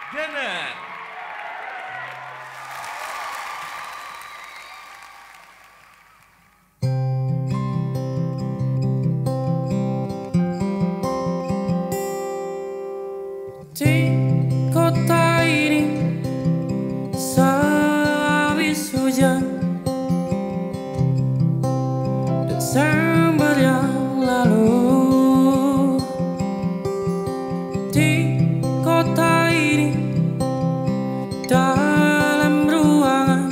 Danar. Di kota ini sehabis hujan Desember yang lalu, di kota ini dalam ruangan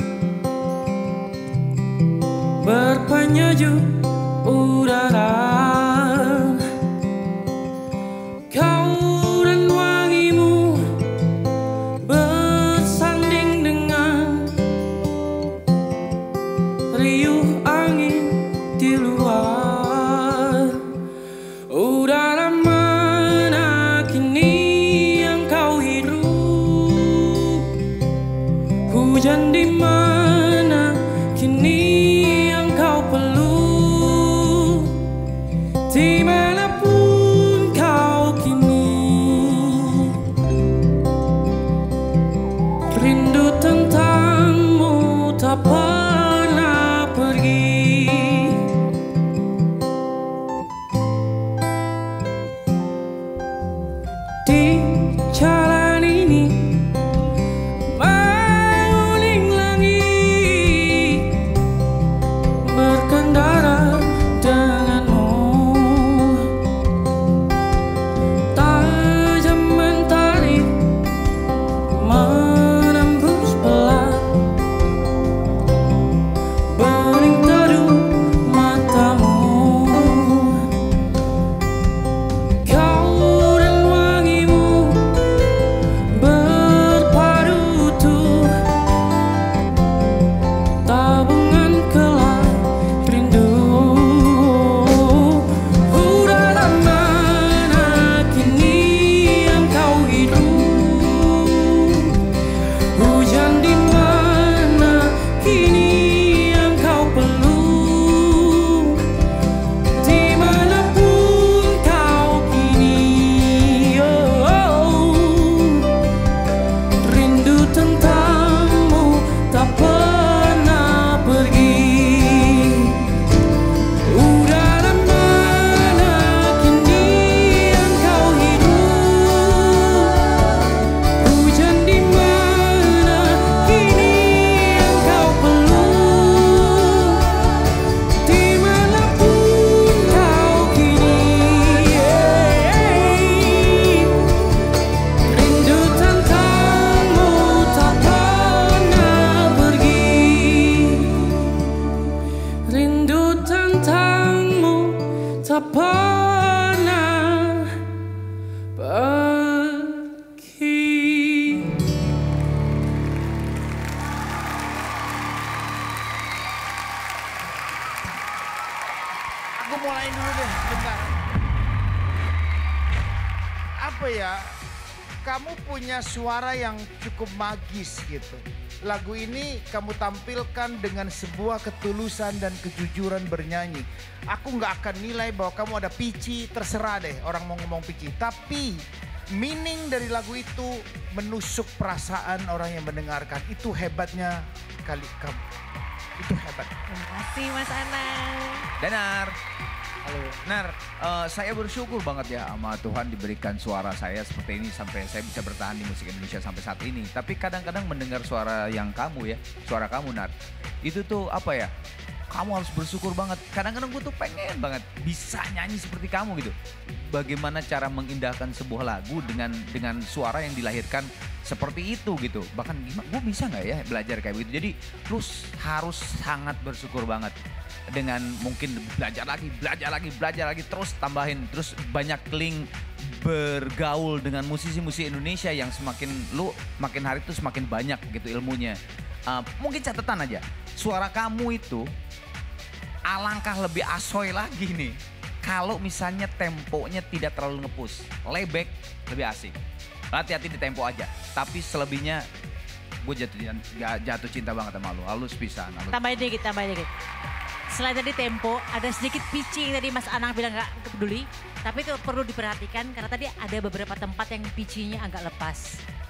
berpenyejuk udara, kau dan wangimu bersanding dengan riuh angin di luar. Udara mana kini yang kau hirup? Hujan di mana kini yang kau peluk? Dimanapun kau kini, rindu tentangmu tak pernah pergi. Di jalan ini menguning langit, berkendara denganmu. Tajam mentari menembus pelat, bening teduh matamu. Kau dan wangimu berpadu utuh, tabungan kelak rindu. Udara mana kini yang kau hidup? Hujan di mana kini yang kau peluk? Dimanapun kau kini, rindu tentangmu tak pernah pergi. Udara mana kini yang kau hidup? Hujan di mana kini yang kau peluk? Dimanapun kau kini, rindu tentangmu tak pernah pergi. Rindu tentangmu tak pernah pergi. Aku mulai dulu deh, bentar. Apa ya, kamu punya suara yang cukup magis gitu. Lagu ini kamu tampilkan dengan sebuah ketulusan dan kejujuran bernyanyi. Aku nggak akan nilai bahwa kamu ada pici, terserah deh orang mau ngomong pici. Tapi meaning dari lagu itu menusuk perasaan orang yang mendengarkan. Itu hebatnya kali kamu. Itu hebat. Terima kasih Mas Anang. Danar, Halo. Nar, saya bersyukur banget ya sama Tuhan diberikan suara saya seperti ini sampai saya bisa bertahan di musik Indonesia sampai saat ini. Tapi kadang-kadang mendengar suara yang kamu ya, suara kamu Nar, itu tuh apa ya, kamu harus bersyukur banget. Kadang-kadang gue tuh pengen banget bisa nyanyi seperti kamu gitu. Bagaimana cara mengindahkan sebuah lagu dengan suara yang dilahirkan seperti itu gitu. Bahkan gimana, gue bisa nggak ya belajar kayak begitu. Jadi lu harus sangat bersyukur banget. Dengan mungkin belajar lagi, terus tambahin, terus banyak link bergaul dengan musisi-musisi Indonesia yang semakin lu makin hari itu semakin banyak gitu ilmunya. Mungkin catatan aja, suara kamu itu alangkah lebih asoy lagi nih kalau misalnya temponya tidak terlalu ngepush, layback lebih asik. Hati-hati di tempo aja, tapi selebihnya gue jatuh cinta banget sama lu, halus pisan. Tambahin dikit. Selain tadi tempo, ada sedikit pitching tadi Mas Anang bilang gak peduli. Tapi itu perlu diperhatikan karena tadi ada beberapa tempat yang pitchingnya agak lepas.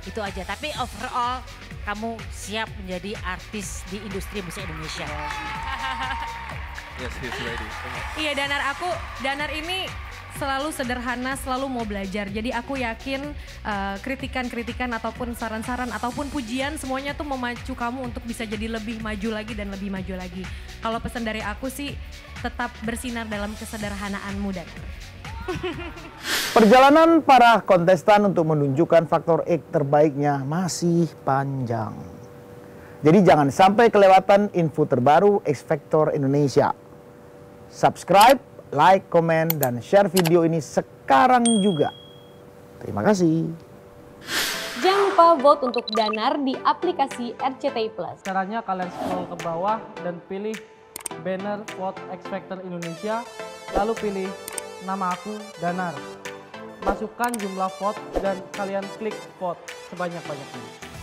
Itu aja. Tapi overall kamu siap menjadi artis di industri musik Indonesia. Yes, he's ready. Iya, Danar ini selalu sederhana, selalu mau belajar. Jadi aku yakin kritikan-kritikan ataupun saran-saran ataupun pujian semuanya tuh memacu kamu untuk bisa jadi lebih maju lagi dan lebih maju lagi. Kalau pesan dari aku sih tetap bersinar dalam kesederhanaanmu, Danar. Perjalanan para kontestan untuk menunjukkan faktor X terbaiknya masih panjang. Jadi jangan sampai kelewatan info terbaru X Factor Indonesia. Subscribe, like, komen, dan share video ini sekarang juga. Terima kasih. Jangan lupa vote untuk Danar di aplikasi RCTI Plus. Caranya kalian scroll ke bawah dan pilih banner Vote X Factor Indonesia, lalu pilih nama aku Danar. Masukkan jumlah vote dan kalian klik vote sebanyak-banyaknya.